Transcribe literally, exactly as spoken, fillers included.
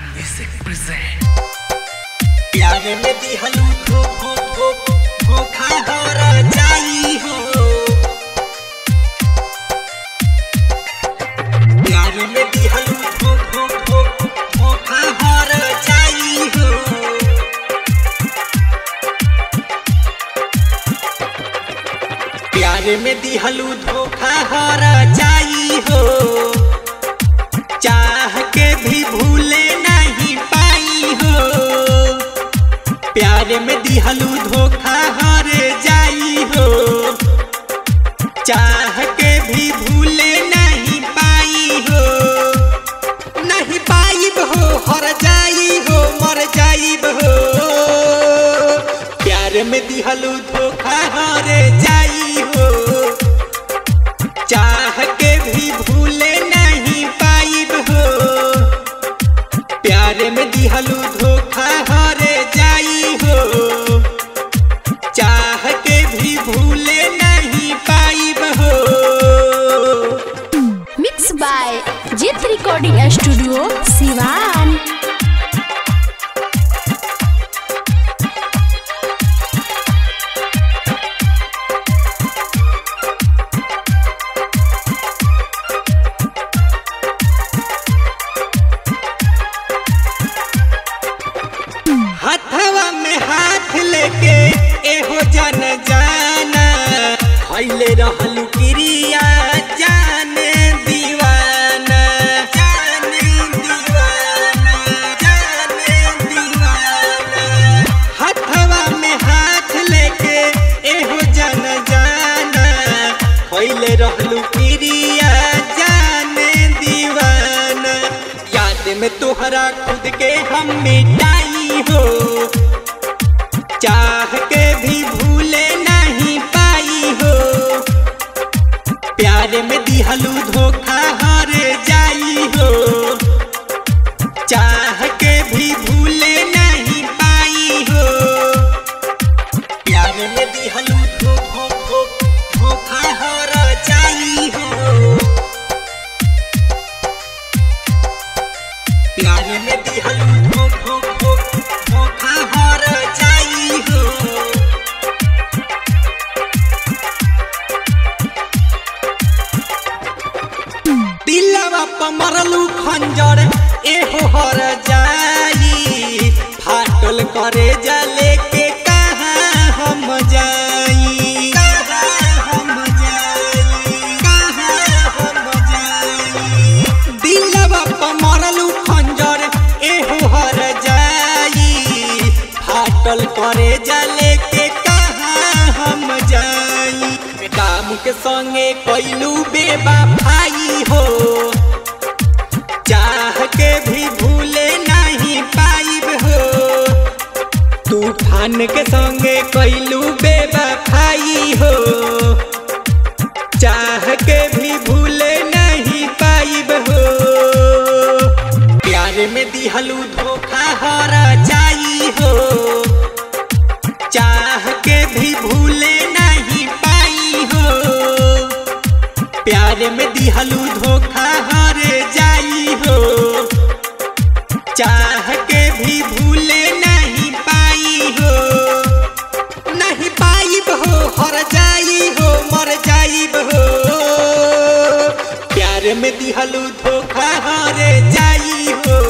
Music present प्यार में दिहलू धो धो धो धोखा हर जाई हो। प्यार में दिहलू धो धो धो धोखा हर जाई हो। प्यार में दिहलू धोखा हर जाई हो। चाह के भी भूले नहीं पाई हो। प्यार में दिहलू धोखा हर जाई हो। चाह के भी भूले नहीं पाई हो। नहीं पाइब हो हर जाई हो मर जाइब हो। प्यार में दिहलू धोखा हर जाई हो। चाह के भी भूले नहीं पाइब हो। प्यार में दिहलू धोखा हर जाई हो। चाह के भी भूले नहीं पाइब हो। Mix by Jeet recording studio Siwan. Hathwa में हाथ लेके एहो जन जाना खैले रहलू क्रिया जाने दीवाना। जाने दीवाना जाने दीवाना। हथवा में हाथ लेके एहो जन जाना खैले रहलू क्रिया जाने दीवाना। याद में तोहरा खुद के हम मिटाई हो। चाह के भी भूले नहीं पाई हो। प्यार में दिहलू धोखा हर जाई हो। चाह के भी भूले नहीं पाई हो। प्यार में दिहलू धो धो धो धोखा हर जाई हो। प्यार में दिहलू धो धो धो धोखा हर जाई हो। दिलवा पर मरलू खंजर एहो हर जाई। फाटल करे जले के कहाँ हम जाई। कहाँ हम जाई कहाँ हम जाई। दिलवा पर मरलू खंजर एहो हर जाई। फाटल करे जले के कहाँ हम जाई। काम के संगे कैलू बेवफाई हो। चाह के भी भूले नहीं पाइब हो। तूफान के संगे कैलू बेवफाई हो। चाह के भी भूले नहीं पाइब हो। प्यार में दिहलू धोखा हर जाई हो। चाह के भी भूले नहीं पाई हो। प्यार में दिहलू धोखा हर जाई हो। चाह के भी भूले नहीं पाई हो। नहीं पाइब हो हर जाई हो मर जाइब हो। प्यार में दिहलू धोखा हर जाई हो।